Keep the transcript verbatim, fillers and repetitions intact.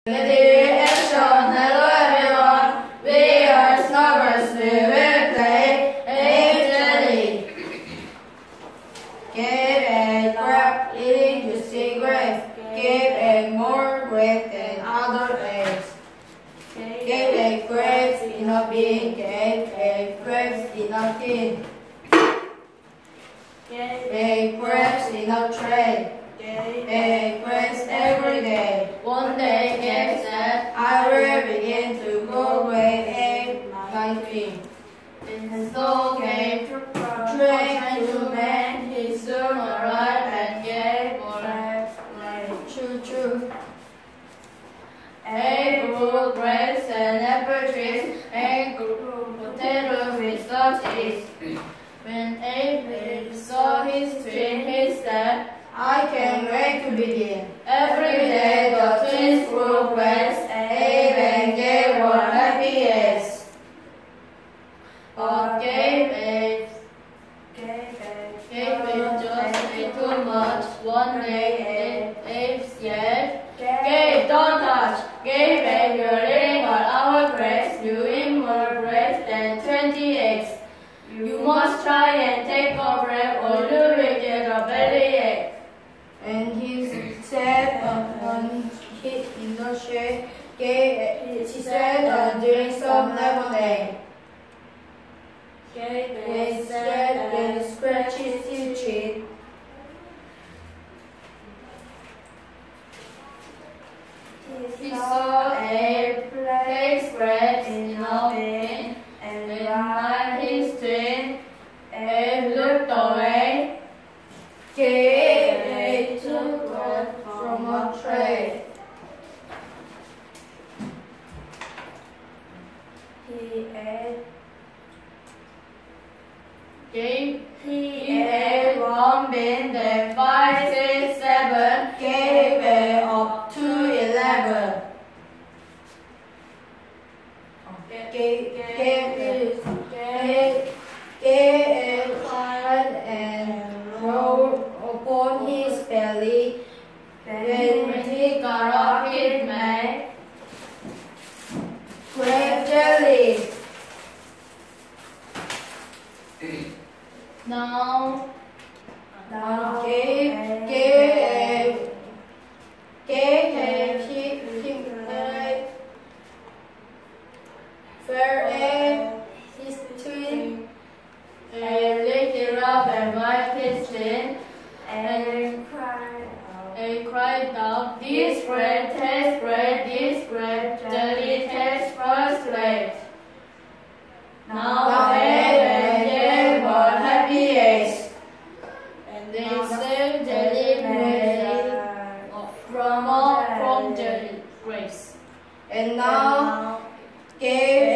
Ready, action! Hello everyone! We are Snobbers. We will play egg jelly. Give a crab eating juicy grapes. Give a more grapes than other eggs. Give a grapes in a bin. Give a grapes in a tin. Give a grapes in a tray. Give grapes every day. One day, Gabe said, I will begin to grow grapes at nineteen. And so Gabe trained to man. He soon arrived and gave more choo choo. Abe grew grapes and apple trees and grew potatoes with such ease. When Abe saw his tree, he said, I can't wait to begin. Every day the twins grew grapes, Abe and Gabe were happy as. But Gabe ate, Gabe ate just ate too much. One day Abe said, Gabe, don't touch. Gabe ate your eating all our grapes. You eat more grapes than twenty eggs. You must try and take a breath or you will get a bellyache. And he said on hit in the shade, he said uh, drink some lemonade. He said and scratched his cheek. He saw a place grapes in a bin, and behind his twin, Abe looked away. Gabe took one from a tray. He ate. Gabe, he ate one bin, then five, six, seven. Gabe ate up to eleven. Gabe, Gabe, Gabe, Gabe cried and rolled upon his belly. When he got up, he made grape jelly. Now, now Gabe, Gabe, Gabe had his leg, fair egg, his twin, and licked it up and wiped his chin, and cried out, and cried out, this bread tastes great, this grape jelly tastes first rate. Now Abe and Gabe were happy as, and they served jelly made from, from jelly grapes. And now Gabe